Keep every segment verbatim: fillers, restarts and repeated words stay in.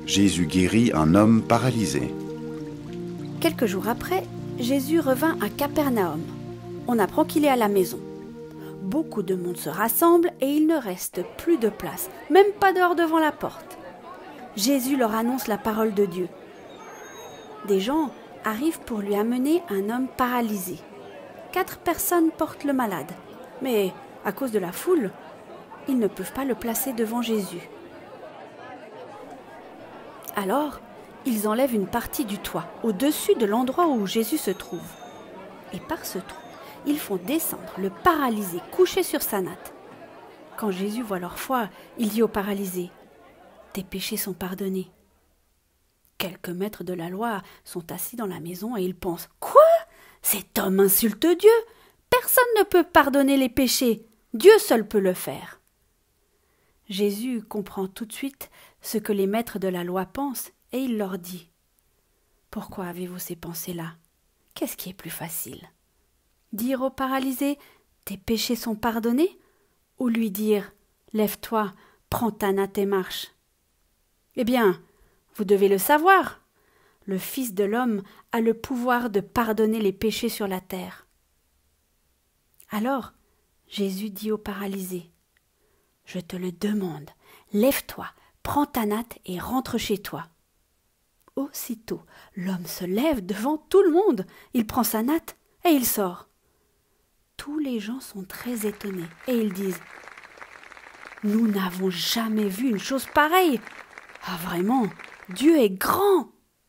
Jésus guérit un homme paralysé. Quelques jours après, Jésus revint à Capernaum. On apprend qu'il est à la maison. Beaucoup de monde se rassemble et il ne reste plus de place, même pas dehors devant la porte. Jésus leur annonce la parole de Dieu. Des gens arrivent pour lui amener un homme paralysé. Quatre personnes portent le malade, mais à cause de la foule, ils ne peuvent pas le placer devant Jésus. Alors, ils enlèvent une partie du toit, au-dessus de l'endroit où Jésus se trouve. Et par ce trou, ils font descendre le paralysé couché sur sa natte. Quand Jésus voit leur foi, il dit au paralysé : « Tes péchés sont pardonnés. » Quelques maîtres de la loi sont assis dans la maison et ils pensent : « Quoi ? Cet homme insulte Dieu. Personne ne peut pardonner les péchés. Dieu seul peut le faire. » Jésus comprend tout de suite ce que les maîtres de la loi pensent et il leur dit : « Pourquoi avez-vous ces pensées-là ? Qu'est-ce qui est plus facile ? Dire au paralysé : « Tes péchés sont pardonnés » ou lui dire : « Lève-toi, prends ta natte et marche » ? Eh bien, vous devez le savoir. Le Fils de l'homme a le pouvoir de pardonner les péchés sur la terre. Alors, Jésus dit au paralysé : « Je te le demande, lève-toi, prends ta natte et rentre chez toi. » Aussitôt, l'homme se lève devant tout le monde. Il prend sa natte et il sort. Tous les gens sont très étonnés et ils disent : « Nous n'avons jamais vu une chose pareille. Ah vraiment, Dieu est grand !»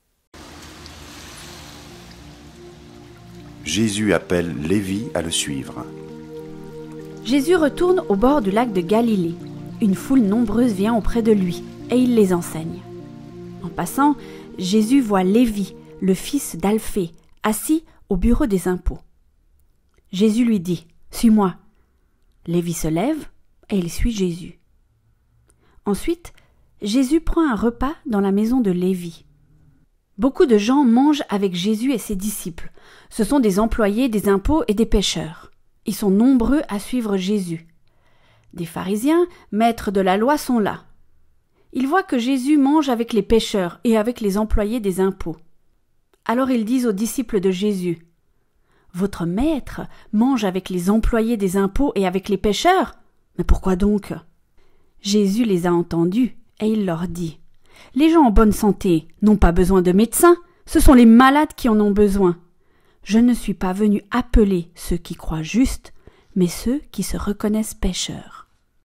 Jésus appelle Lévi à le suivre. Jésus retourne au bord du lac de Galilée. Une foule nombreuse vient auprès de lui et il les enseigne. En passant, Jésus voit Lévi, le fils d'Alphée, assis au bureau des impôts. Jésus lui dit : « Suis-moi. » Lévi se lève et il suit Jésus. Ensuite, Jésus prend un repas dans la maison de Lévi. Beaucoup de gens mangent avec Jésus et ses disciples. Ce sont des employés des impôts et des pêcheurs. Ils sont nombreux à suivre Jésus. Des pharisiens, maîtres de la loi, sont là. Ils voient que Jésus mange avec les pêcheurs et avec les employés des impôts. Alors ils disent aux disciples de Jésus : « Votre maître mange avec les employés des impôts et avec les pêcheurs ? Mais pourquoi donc ?» Jésus les a entendus et il leur dit : « Les gens en bonne santé n'ont pas besoin de médecins, ce sont les malades qui en ont besoin. Je ne suis pas venu appeler ceux qui croient justes, mais ceux qui se reconnaissent pécheurs. »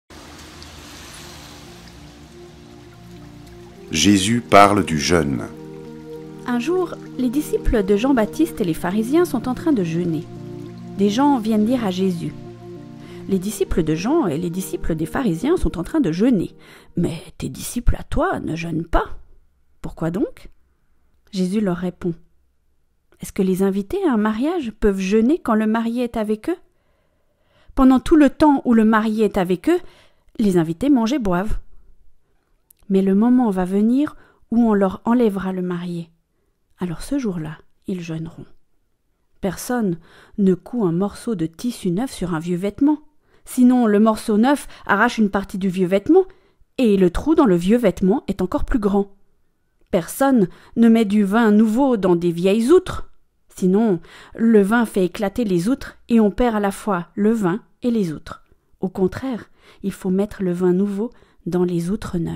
Jésus parle du jeûne. Un jour, les disciples de Jean-Baptiste et les pharisiens sont en train de jeûner. Des gens viennent dire à Jésus : « Les disciples de Jean et les disciples des pharisiens sont en train de jeûner, mais tes disciples à toi ne jeûnent pas. Pourquoi donc ?» Jésus leur répond : « Est-ce que les invités à un mariage peuvent jeûner quand le marié est avec eux ? Pendant tout le temps où le marié est avec eux, les invités mangent et boivent. Mais le moment va venir où on leur enlèvera le marié. Alors ce jour-là, ils jeûneront. Personne ne coud un morceau de tissu neuf sur un vieux vêtement. Sinon, le morceau neuf arrache une partie du vieux vêtement et le trou dans le vieux vêtement est encore plus grand. Personne ne met du vin nouveau dans des vieilles outres. Sinon, le vin fait éclater les outres et on perd à la fois le vin et les outres. Au contraire, il faut mettre le vin nouveau dans les outres neuves. »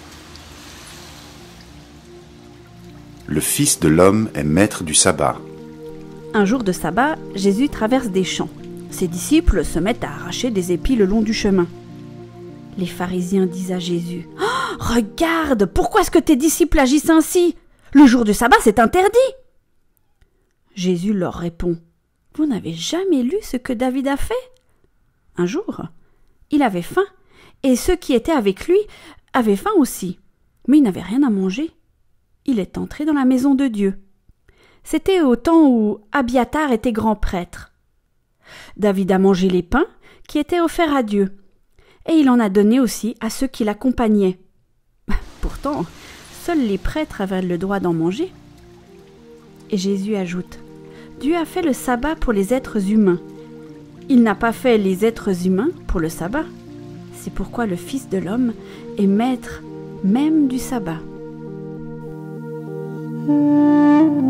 Le Fils de l'homme est maître du sabbat. Un jour de sabbat, Jésus traverse des champs. Ses disciples se mettent à arracher des épis le long du chemin. Les pharisiens disent à Jésus : oh, « Regarde, pourquoi est-ce que tes disciples agissent ainsi ? Le jour du sabbat, c'est interdit !» Jésus leur répond : « Vous n'avez jamais lu ce que David a fait ? Un jour, il avait faim, et ceux qui étaient avec lui avaient faim aussi, mais ils n'avaient rien à manger. Il est entré dans la maison de Dieu. C'était au temps où Abiatar était grand prêtre. David a mangé les pains qui étaient offerts à Dieu, et il en a donné aussi à ceux qui l'accompagnaient. Pourtant, seuls les prêtres avaient le droit d'en manger. Et Jésus ajoute : Dieu a fait le sabbat pour les êtres humains. Il n'a pas fait les êtres humains pour le sabbat. C'est pourquoi le Fils de l'homme est maître même du sabbat. Thank you.